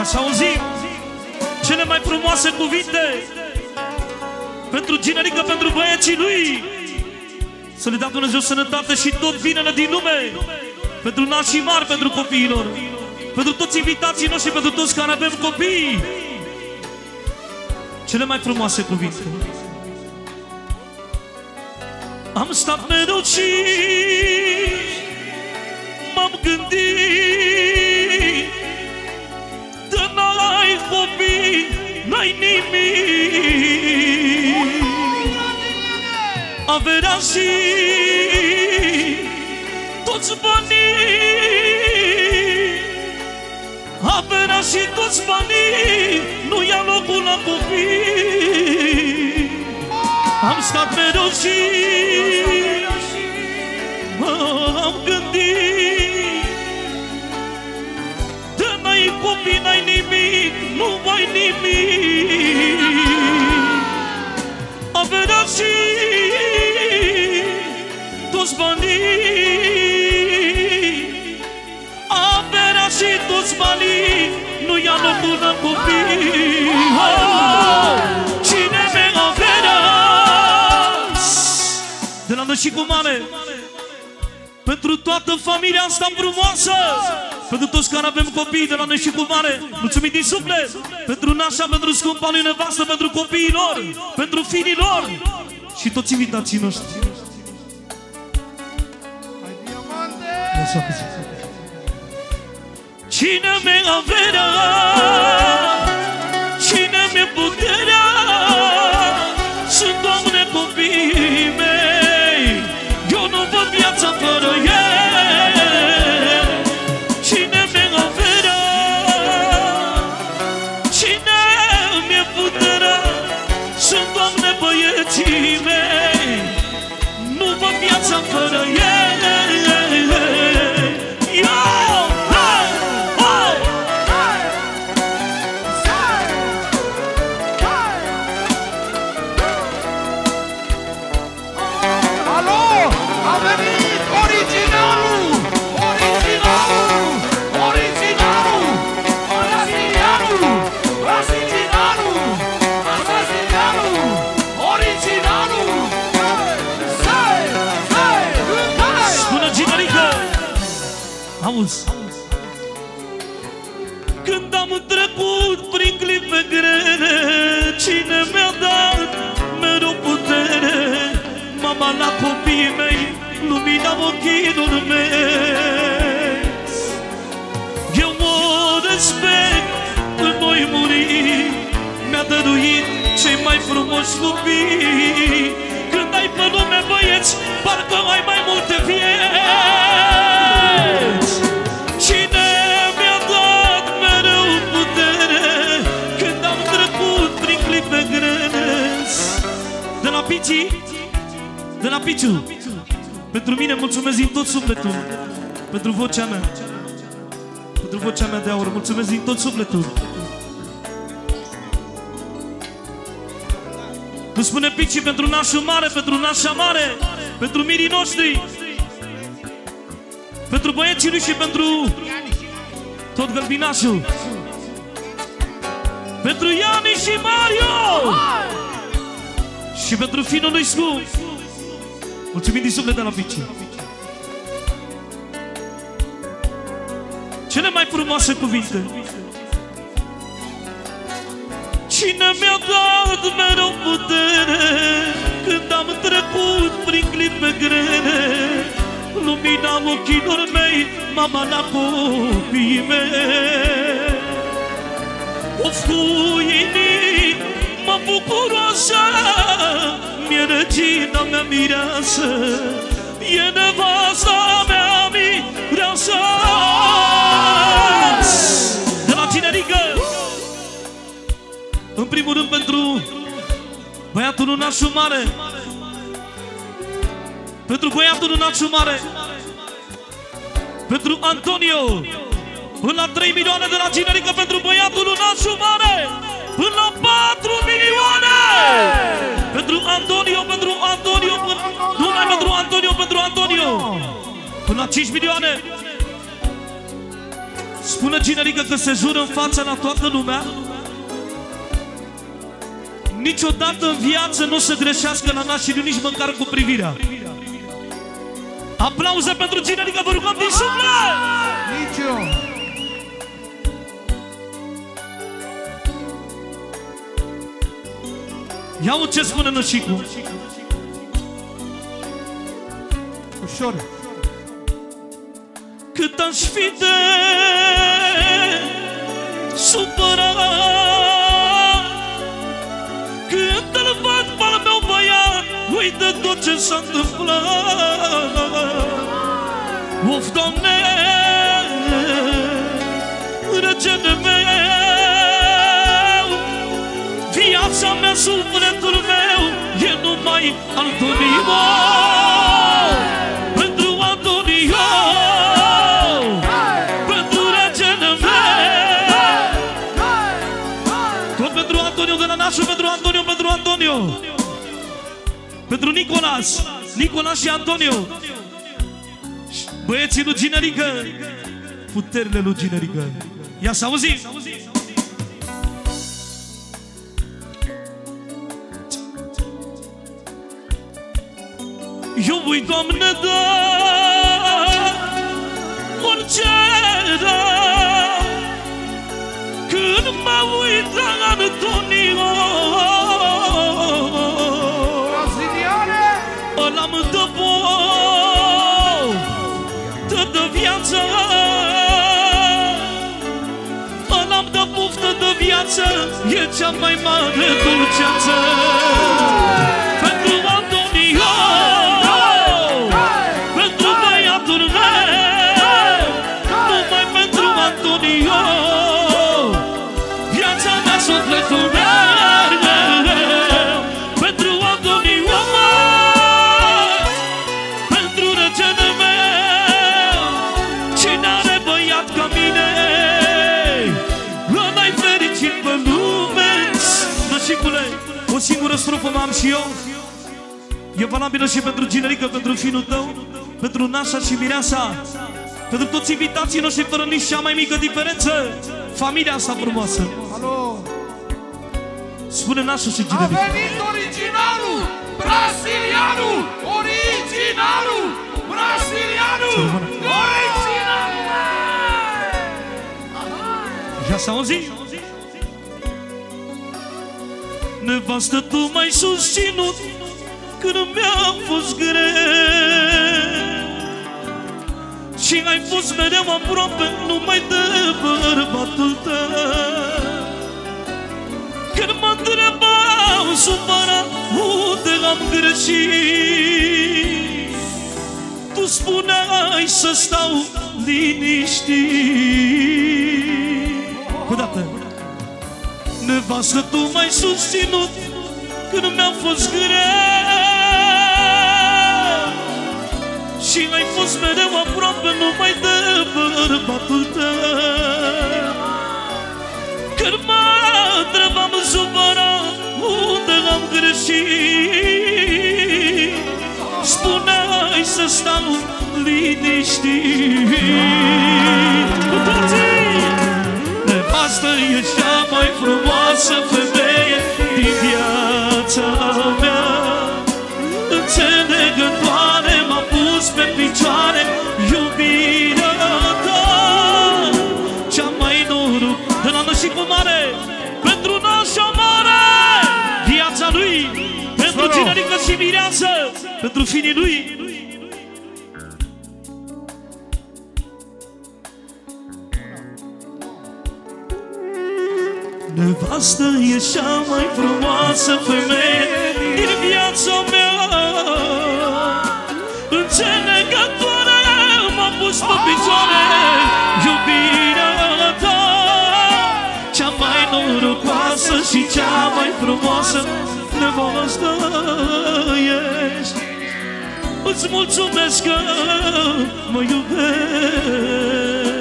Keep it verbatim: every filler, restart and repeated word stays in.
Să auzim cele mai frumoase cuvinte pentru Ginerică, pentru băieții lui. Să le dea Dumnezeu sănătate și tot binele din lume. Pentru nașii mari, pentru copiilor, pentru toți invitații noștri, pentru toți care avem copii. Cele mai frumoase cuvinte. Am stat mereu și m-am gândit, de n-ai copii, n-ai nimic. Averea și toți banii, averea și toți banii nu ia locul la copii. Am stat mereu și m-am gândit, de n-ai copii, n-ai nimic, nu ai nimic. Averea și toți banii, averea și toți banii nu ia locul la copii. Cine mi-a averea de la Nășicu Mare, pentru toată familia asta frumoasă, pentru toți care avem copii de la Nășicu Mare, mulțumim din suflet. Pentru nașa, pentru scumpa lui nevastă, pentru copiii lor, pentru fiii lor și toți invitații noștri. Cine mi-a averea, cine mi-a puterea, sunt, Doamne, copiii mei. Eu nu văd viața fără ei. Cine mi-a averea, cine mi-a puterea, sunt, Doamne, băieții mei. Nu văd viața fără ei. Când am trecut prin clipe grele, cine mi-a dat mereu putere? Mama la copiii mei, lumina ochilor mei. Eu o respect, în noi muri, mi-a dăruit cei mai frumoși copii. Când ai pe lume băieți, parcă ai mai multe vieți. Cine mi-a dat mereu putere când am trecut prin clipe grele? De la Pici, de la Piciu, pentru mine mulțumesc din tot sufletul, pentru vocea mea, pentru vocea mea de aur, mulțumesc din tot sufletul. Nu spune Pici pentru nașul mare, pentru nașa mare, pentru mirii noștri, pentru băieții lui și pentru tot gălbinașul, pentru Iani și Mario și pentru finul lui scump. Mulțumim din suflet de la Pici. Cele mai frumoase cuvinte. Cine mi-a dat mereu putere când am trecut prin clipe grele? Lumina ochilor mei, mama la copiii mei. Of, cu inima bucuroasă, mi-e regina mea mireasă, e nevasta mea mireasă. De la Ginerică, în primul rând pentru băiatul lui nașul mare, pentru băiatul lui nașul mare, pentru Antonio, până la trei milioane de la Ginerică, pentru băiatul lui nașul mare, până la patru milioane, pentru Antonio, pentru Antonio, nu mai pentru Antonio, pentru Antonio, până la cinci milioane. Spune Ginerică că se jură în fața la toată lumea, niciodată în viață nu o să greșească la naștere, nici măcar cu privirea. Aplauze pentru Ginerică, vă rugăm din suflet! Nici eu! Ia-o ce spune Nășicu. Ușor. Cât aș fi de supărat când îl văd pe al meu băiat, uite tot ce s-a întâmplat. Of, Doamne, regele meu, viața mea, sufletul meu e numai Antonio. Pentru Antonio, pentru regele meu, tot pentru Antonio de la nașul, pentru Antonio, pentru Antonio, pentru Nicolas, Nicolas și Antonio, băieții lui Ginerică, puterile lui Ginerică. Ia să auzim! Eu voi, Doamne, da orice rău când mă uit la Antonio. Braziliane! Ăla mă dă poftă de viață, ăla-mi dă poftă de viață, e cea mai mare dulceață. Pentru Antonio, pentru băiatul meu, numai pentru Antonio, viața mea, sufletul meu. Pentru Antonio, pentru regele meu, cine are băiat ca mine, ăla-i fericit pe lume. Nășicule, o singură strofă m-am și eu. E valabilă și pentru Ginerică, pentru finul tău, pentru Nașa și Mireasa, pentru toți invitații noștri, fără nici cea mai mică diferență. Familia asta frumoasă. Alo! Spune Nașa și A Ginerică. venit originalul! Brasilianul! Originalul! Brasilianul! Originalul! Ia să auzi. Nevastă, tu m-ai susținut când mi-a fost greu și ai fost mereu aproape numai de bărbatul tău. Când mă întrebau supărat unde am greșit, tu spuneai să stau liniștit. Odată. Nevastă, tu m-ai susținut când mi-a fost greu și ai fost mereu aproape numai de bărbatul tău. Când mă întrebam supărat unde am greșit, spuneai să stau liniștit. Cu toții! Nevastă e cea mai frumoasă femeie din viața mea, înțelegătoare, m-a pus pe picioare iubirea ta. Cea mai noroc de la Nășicu Mare, pentru Nașa Mare, viața lui, pentru Ginerică și Mireasă, pentru finii lui. Nevastă e cea mai frumoasă femeie din viața mea, înțelegătoare, m-a pus pe picioare iubirea ta. Cea mai norocoasă și cea mai frumoasă nevastă ești. Îți mulțumesc că mă iubești.